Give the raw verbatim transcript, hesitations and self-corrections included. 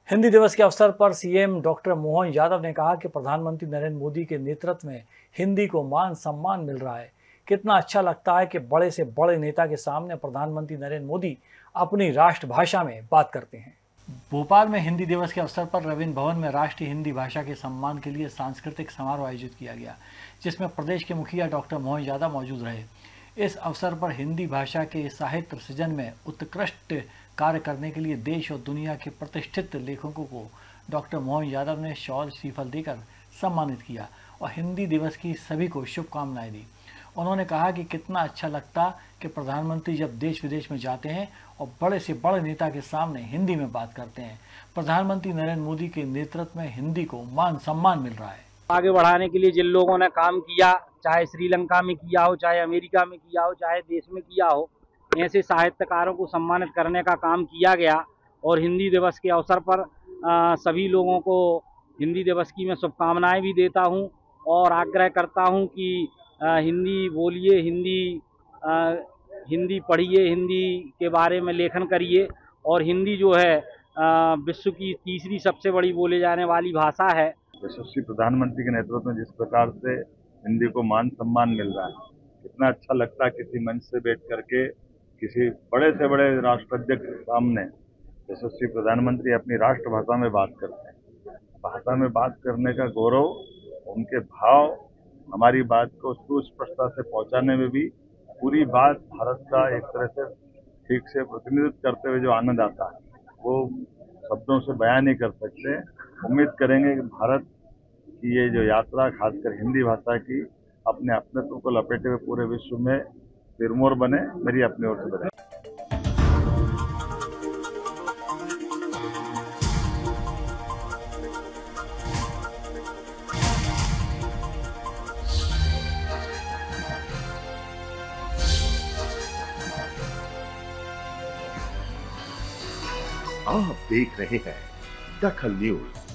हिंदी दिवस के अवसर पर सीएम डॉक्टर मोहन यादव ने कहा कि प्रधानमंत्री नरेंद्र मोदी के नेतृत्व में हिंदी को मान सम्मान मिल रहा है। कितना अच्छा लगता है कि बड़े से बड़े नेता के सामने प्रधानमंत्री नरेंद्र मोदी अपनी राष्ट्रभाषा में बात करते हैं। भोपाल में हिंदी दिवस के अवसर पर रवींद्र भवन में राष्ट्रीय हिंदी भाषा के सम्मान के लिए सांस्कृतिक समारोह आयोजित किया गया, जिसमें प्रदेश के मुखिया डॉक्टर मोहन यादव मौजूद रहे। इस अवसर पर हिंदी भाषा के साहित्य सृजन में उत्कृष्ट कार्य करने के लिए देश और दुनिया के प्रतिष्ठित लेखकों को डॉक्टर मोहन यादव ने शॉल श्रीफल देकर सम्मानित किया और हिंदी दिवस की सभी को शुभकामनाएं दी। उन्होंने कहा कि कितना अच्छा लगता कि प्रधानमंत्री जब देश विदेश में जाते हैं और बड़े से बड़े नेता के सामने हिंदी में बात करते हैं। प्रधानमंत्री नरेंद्र मोदी के नेतृत्व में हिंदी को मान सम्मान मिल रहा है। आगे बढ़ाने के लिए जिन लोगों ने काम किया, चाहे श्रीलंका में किया हो, चाहे अमेरिका में किया हो, चाहे देश में किया हो, ऐसे साहित्यकारों को सम्मानित करने का काम किया गया। और हिंदी दिवस के अवसर पर आ, सभी लोगों को हिंदी दिवस की मैं शुभकामनाएं भी देता हूं और आग्रह करता हूं कि आ, हिंदी बोलिए, हिंदी आ, हिंदी पढ़िए, हिंदी के बारे में लेखन करिए। और हिंदी जो है आ, विश्व की तीसरी सबसे बड़ी बोले जाने वाली भाषा है। यशस्वी प्रधानमंत्री के नेतृत्व में जिस प्रकार से हिंदी को मान सम्मान मिल रहा है, कितना अच्छा लगता है किसी मंच से बैठ करके किसी बड़े से बड़े राष्ट्राध्यक्ष के सामने यशस्वी प्रधानमंत्री अपनी राष्ट्रभाषा में बात करते हैं। भाषा में बात करने का गौरव, उनके भाव हमारी बात को सुस्पष्टता से पहुंचाने में भी पूरी बात भारत का एक तरह से ठीक से प्रतिनिधित्व करते हुए जो आनंद आता है वो शब्दों से बयान नहीं कर सकते। उम्मीद करेंगे कि भारत की ये जो यात्रा खासकर हिंदी भाषा की अपने अपनेत्व को लपेटे हुए पूरे विश्व में सिरमौर बने। मेरी अपनी ओर से बने। आप देख रहे हैं दखल न्यूज।